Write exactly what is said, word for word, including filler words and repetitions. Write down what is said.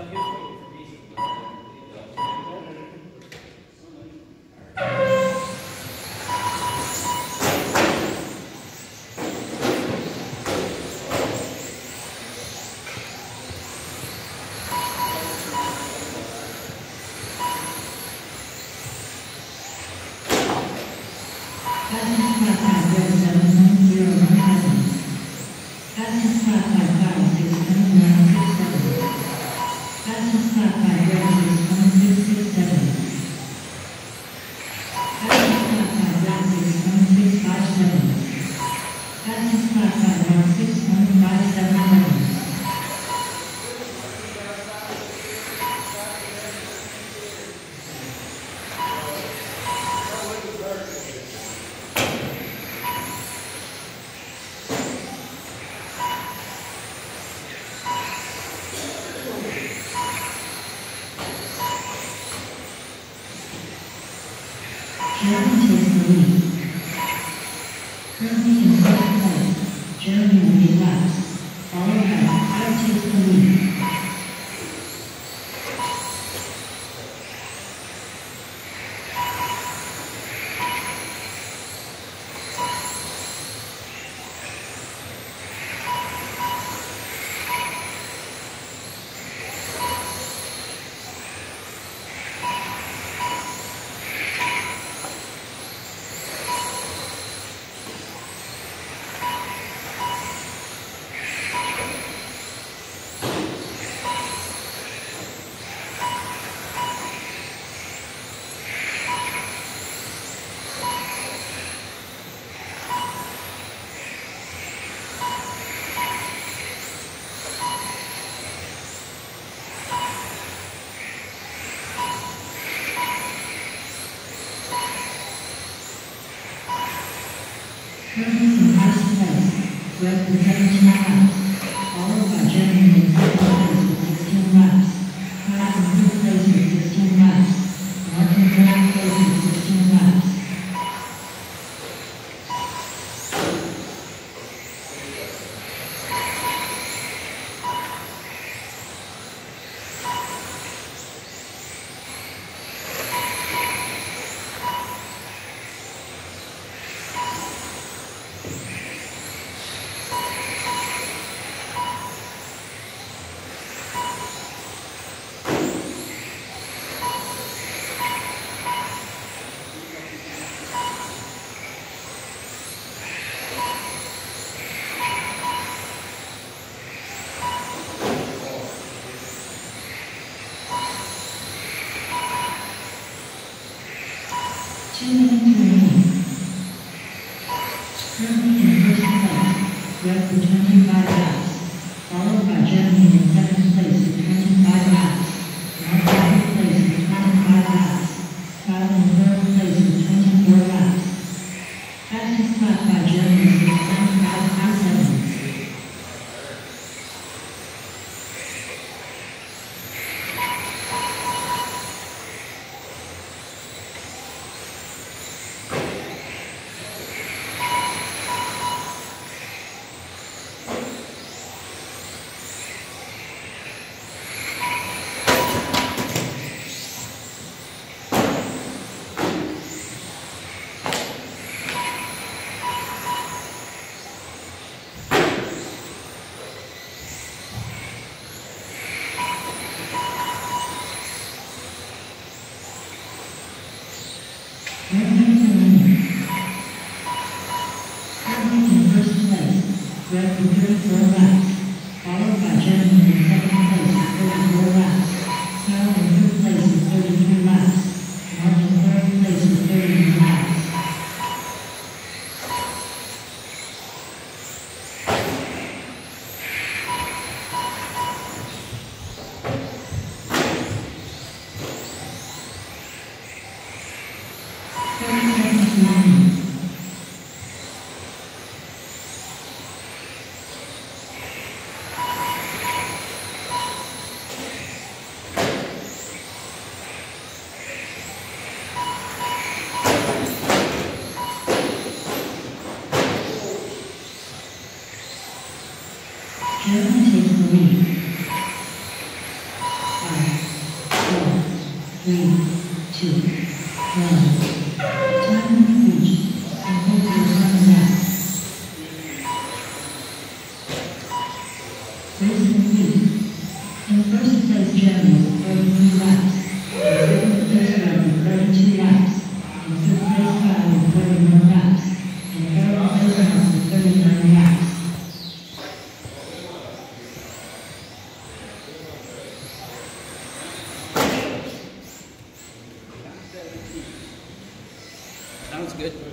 Germany takes the lead. Currently in first place, Germany will be last, followed by Iowa takes the lead. Currently in last place, with the seventeen laps, followed by Germany in second place with sixteen laps, France in third place with sixteen laps, North in third place with sixteen laps. Two minutes remaining. Currently in first place, Red with twenty-five laps, followed by Germany in second place with twenty-five laps, North in third place with twenty-five laps, South in third place with twenty-four laps. Fastest lap by Germany is twenty-five point seven. Currently in first place, Red with thirty-four laps, followed by Germany in second place with thirty-four laps, South in third place with thirty-three laps, North in third place with thirty-two laps. thirty seconds remaining. Germany takes the lead. three, two, one. Time reached. Complete your time lap. Race complete. In first place general, thirty-three laps. In second place runner, thirty-two laps. In fifth place Kyle, thirty-one laps. In third place Austin, thirty-nine laps. Sounds good.